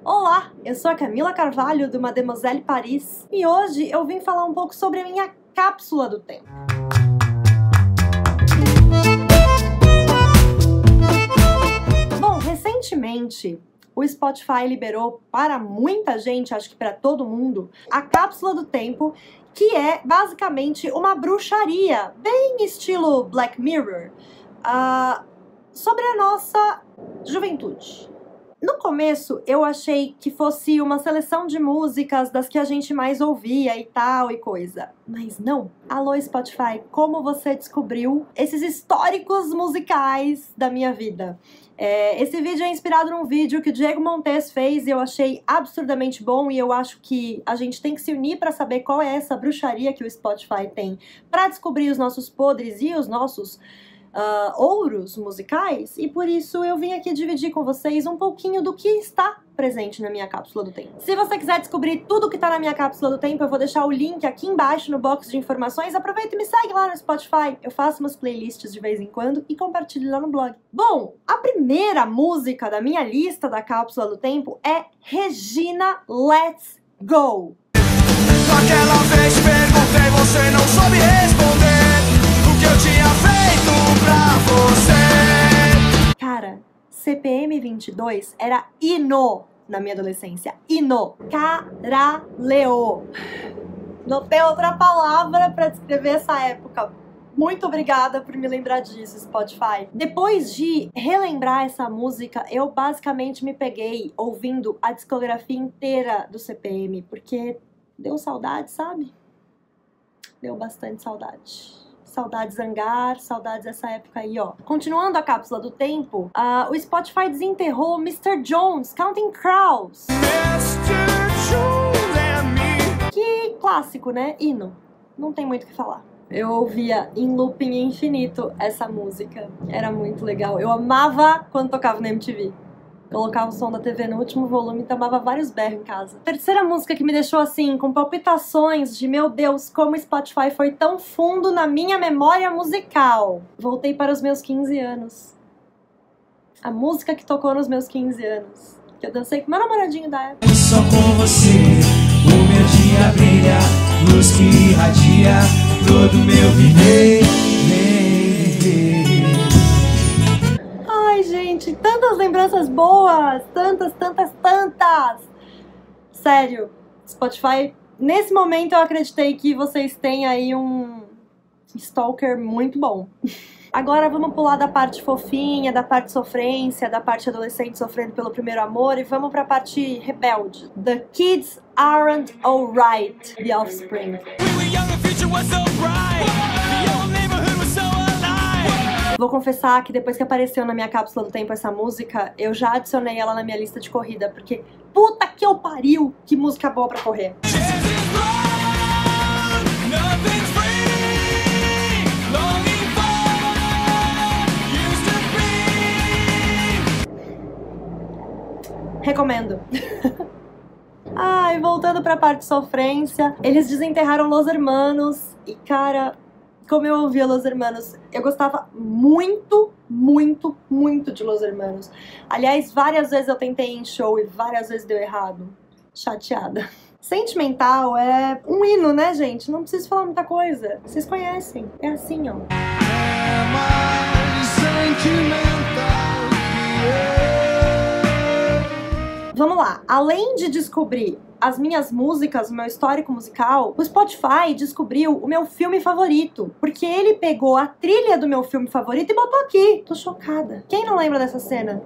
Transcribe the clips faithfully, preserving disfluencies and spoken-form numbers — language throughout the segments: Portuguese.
Olá, eu sou a Camila Carvalho do Mademoiselle Paris e hoje eu vim falar um pouco sobre a minha cápsula do tempo. Bom, recentemente o Spotify liberou para muita gente, acho que para todo mundo, a cápsula do tempo, que é basicamente uma bruxaria, bem estilo Black Mirror, uh, sobre a nossa juventude. No começo, eu achei que fosse uma seleção de músicas das que a gente mais ouvia e tal e coisa. Mas não. Alô, Spotify, como você descobriu esses históricos musicais da minha vida? É, esse vídeo é inspirado num vídeo que o Diego Montes fez e eu achei absurdamente bom, e eu acho que a gente tem que se unir para saber qual é essa bruxaria que o Spotify tem para descobrir os nossos podres e os nossos Uh, ouros musicais, e por isso eu vim aqui dividir com vocês um pouquinho do que está presente na minha cápsula do tempo. Se você quiser descobrir tudo que está na minha cápsula do tempo, eu vou deixar o link aqui embaixo no box de informações. Aproveita e me segue lá no Spotify, eu faço umas playlists de vez em quando e compartilho lá no blog. Bom, a primeira música da minha lista da cápsula do tempo é Regina Let's Go. Naquela vez perguntei, você não soube responder o que eu tinha feito pra você. Cara, C P M vinte e dois era hino na minha adolescência. Hino. Caralho. Não tem outra palavra pra descrever essa época. Muito obrigada por me lembrar disso, Spotify. Depois de relembrar essa música, eu basicamente me peguei ouvindo a discografia inteira do C P M, porque deu saudade, sabe? Deu bastante saudade. Saudades Zangar, saudades dessa época aí, ó. Continuando a cápsula do tempo, uh, o Spotify desenterrou mister Jones, Counting Crows. mister Jones and me. Que clássico, né? Hino. Não tem muito o que falar. Eu ouvia em looping infinito essa música. Era muito legal. Eu amava quando tocava no M T V. Colocava o som da T V no último volume e tomava vários berros em casa. Terceira música que me deixou assim, com palpitações de meu Deus, como o Spotify foi tão fundo na minha memória musical. Voltei para os meus quinze anos. A música que tocou nos meus quinze anos. Que eu dancei com meu namoradinho da época. Só com você, o meu dia brilha, luz que irradia todo o meu viver. Ai, gente, tantas lembranças boas, tantas, tantas, tantas. Sério, Spotify, nesse momento eu acreditei que vocês têm aí um stalker muito bom. Agora vamos pular da parte fofinha, da parte sofrência, da parte adolescente sofrendo pelo primeiro amor e vamos pra parte rebelde. The Kids Aren't Alright, The Offspring. Vou confessar que depois que apareceu na minha cápsula do tempo essa música, eu já adicionei ela na minha lista de corrida, porque puta que eu pariu, que música boa pra correr. Recomendo. Ai, voltando pra parte de sofrência, eles desenterraram Los Hermanos e, cara, como eu ouvia Los Hermanos, eu gostava muito, muito, muito de Los Hermanos. Aliás, várias vezes eu tentei ir em show e várias vezes deu errado. Chateada. Sentimental é um hino, né, gente? Não preciso falar muita coisa. Vocês conhecem. É assim, ó. É mais sentimental que eu. Vamos lá. Além de descobrir as minhas músicas, o meu histórico musical, o Spotify descobriu o meu filme favorito, porque ele pegou a trilha do meu filme favorito e botou aqui. Tô chocada. Quem não lembra dessa cena?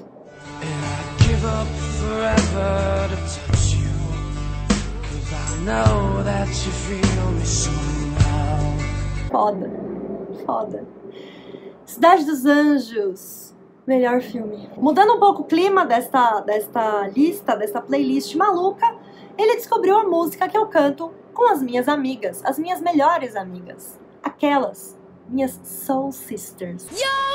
Foda. Foda. Cidade dos Anjos. Melhor filme. Mudando um pouco o clima desta, desta lista, desta playlist maluca, ele descobriu a música que eu canto com as minhas amigas, as minhas melhores amigas. Aquelas, minhas soul sisters.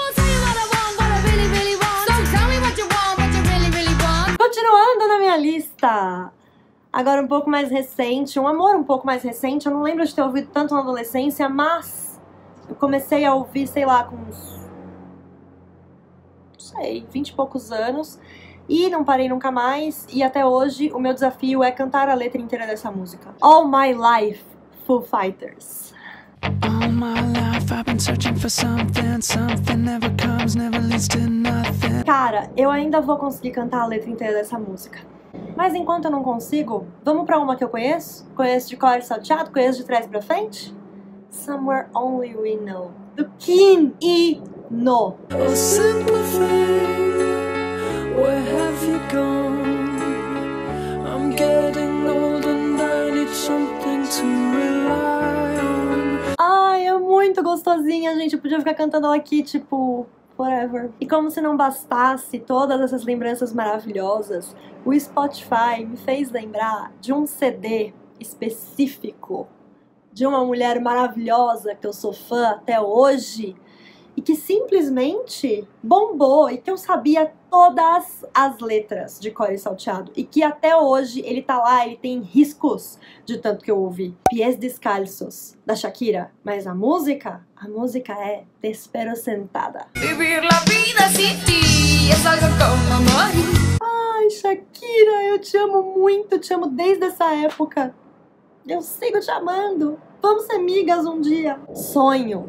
Continuando na minha lista, agora um pouco mais recente, um amor um pouco mais recente, eu não lembro de ter ouvido tanto na adolescência, mas eu comecei a ouvir, sei lá, com uns, não sei, vinte e poucos anos, e não parei nunca mais, e até hoje o meu desafio é cantar a letra inteira dessa música. All My Life, Foo Fighters. All my life I've been searching for something, something never comes, never leads to nothing. Cara, eu ainda vou conseguir cantar a letra inteira dessa música. Mas enquanto eu não consigo, vamos pra uma que eu conheço? Conheço de cor e salteado, conheço de trás pra frente? Somewhere Only We Know, do Kim e No. Oh, simple thing, where have you gone? I'm getting old and I need something to rely on. Ai, é muito gostosinha, gente. Eu podia ficar cantando ela aqui, tipo, forever. E como se não bastasse todas essas lembranças maravilhosas, o Spotify me fez lembrar de um C D específico de uma mulher maravilhosa que eu sou fã até hoje e que simplesmente bombou e que eu sabia todas as letras de cor e salteado e que até hoje ele tá lá, ele tem riscos de tanto que eu ouvi. Pies Descalços, da Shakira. Mas a música, a música é Te Espero Sentada. Vivir la vida sin ti es algo como morir. Ai, Shakira, eu te amo muito, te amo desde essa época. Eu sigo te amando. Vamos ser amigas um dia. Sonho.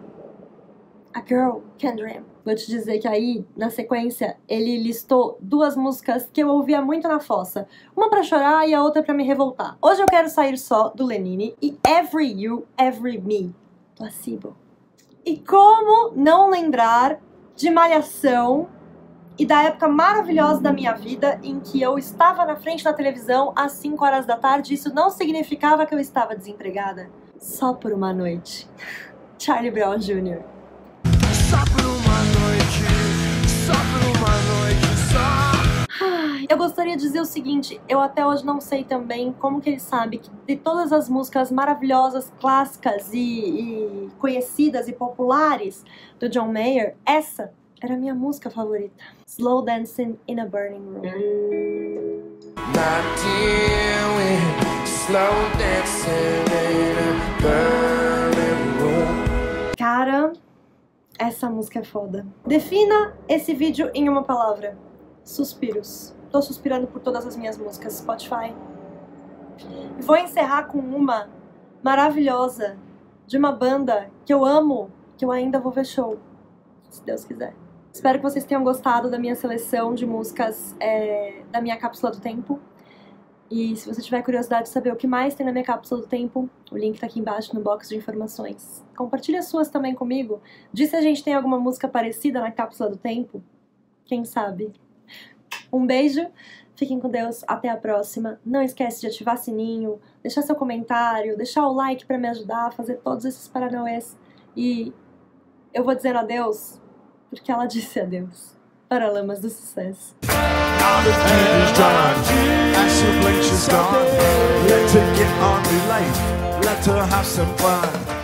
A Girl Can Dream. Vou te dizer que aí, na sequência, ele listou duas músicas que eu ouvia muito na fossa. Uma pra chorar e a outra pra me revoltar. Hoje eu quero sair só do Lenine e Every You, Every Me, Placebo. E como não lembrar de Malhação e da época maravilhosa da minha vida em que eu estava na frente da televisão às cinco horas da tarde, isso não significava que eu estava desempregada. Só por uma noite. Charlie Brown Júnior Só por uma noite, só por uma noite, só. Ai, eu gostaria de dizer o seguinte, eu até hoje não sei também como que ele sabe que de todas as músicas maravilhosas, clássicas e, e conhecidas e populares do John Mayer, essa era a minha música favorita. Slow Dancing in a Burning Room. My dear, we're slow dancing in a burning room. Cara, essa música é foda. Defina esse vídeo em uma palavra. Suspiros. Tô suspirando por todas as minhas músicas, Spotify. Vou encerrar com uma maravilhosa de uma banda que eu amo, que eu ainda vou ver show, se Deus quiser. Espero que vocês tenham gostado da minha seleção de músicas é, da minha cápsula do tempo. E se você tiver curiosidade de saber o que mais tem na minha cápsula do tempo, o link tá aqui embaixo no box de informações. Compartilhe as suas também comigo. Diz se a gente tem alguma música parecida na cápsula do tempo. Quem sabe? Um beijo, fiquem com Deus, até a próxima. Não esquece de ativar sininho, deixar seu comentário, deixar o like pra me ajudar a fazer todos esses paranauês. E eu vou dizendo adeus, porque ela disse adeus. Paralamas do Sucesso. Now the deed is done, as she blinks she's gone. Let her get on with life, let her have some fun.